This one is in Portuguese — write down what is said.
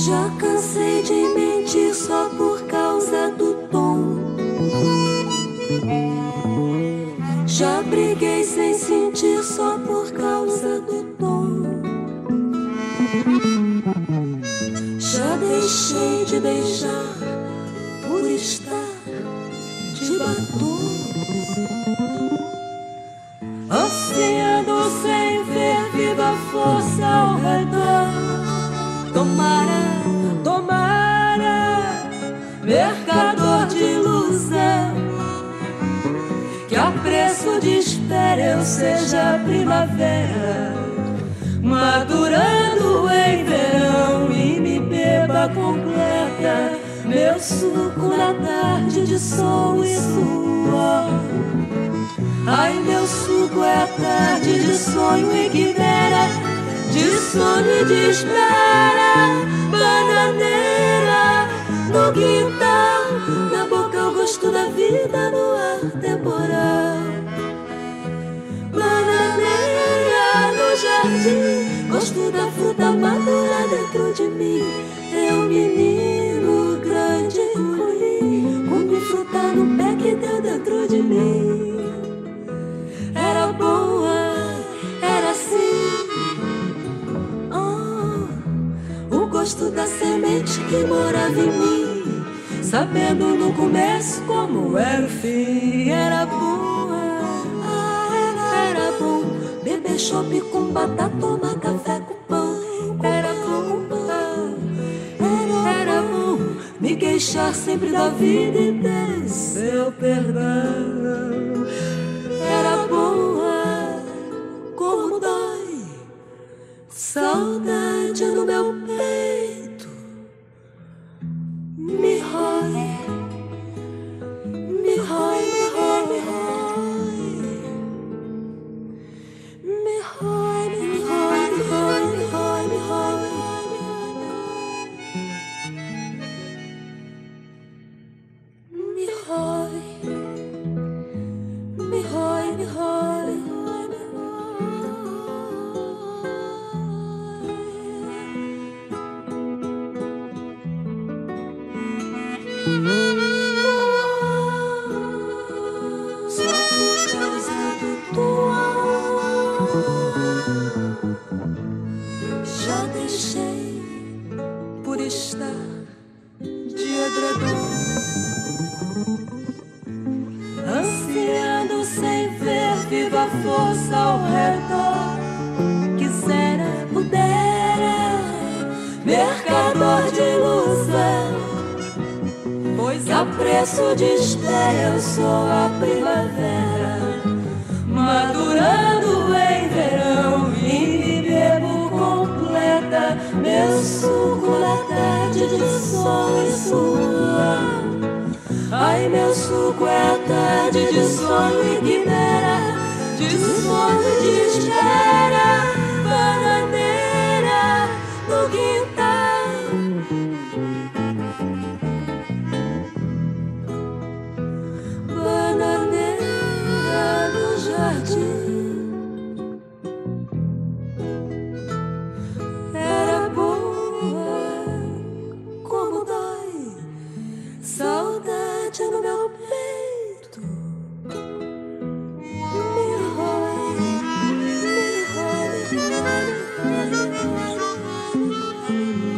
Já cansei de mentir só por causa do tom. Já briguei sem sentir só por causa do tom. Já deixei de beijar por estar de batom. Ansiando sem ver viva força ao redor. Tomara, tomara, mercador de ilusão, que a preço de espera eu seja primavera, madurando em verão e me beba completa meu suco na tarde de sol e suor. Ai, meu suco é a tarde de sonho e quimera, de sono e de espera, bananeira no quintal, na boca o gosto da vida no ar temporal. Bananeira no jardim, gosto da fruta madura dentro de mim. Eu, menino grande, comi fruta no pé que deu dentro de mim. Era boa, era assim, o gosto da semente que morava em mim, sabendo no começo como era o fim. Era boa, era bom beber chopp com batata, tomar café com pão. Era bom, era bom me queixar sempre da vida e ter seu perdão. Era boa, como dói, saudade no meu peito. Me rói, me rói, me rói, me rói. Me rói, me rói, me rói, me rói, me rói, me rói. Me rói, me rói, me rói, me rói, me só por causa do tom. Já deixei por estar de edredom, ansiando sem ver viva força ao redor. Quisera, pudera, mercador de ilusão, pois a preço de espera eu sou a primavera, madurando em verão e me bebo completa meu suco na tarde de sol e suor. Ai, meu suco é a tarde de sonho e quimera, de sono e de espera, bananeira no quintal, bananeira no jardim. Era boa, como dói, saudade no meu peito. Me rói, me rói, me rói, me rói, me rói.